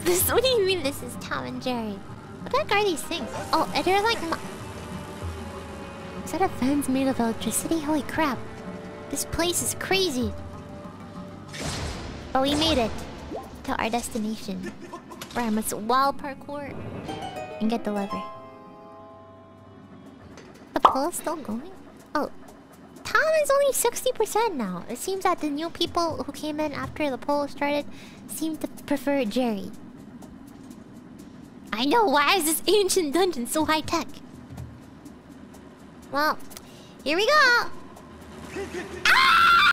This, what do you mean this is Tom and Jerry? What the heck are these things? Oh, they're like... Is that a fence made of electricity? Holy crap. This place is crazy. But we made it to our destination. Where I must wall parkour and get the lever. The poll is still going? Oh. Tom is only 60% now. It seems that the new people who came in after the poll started seem to prefer Jerry. I know, why is this ancient dungeon so high-tech? Well, here we go! Ah!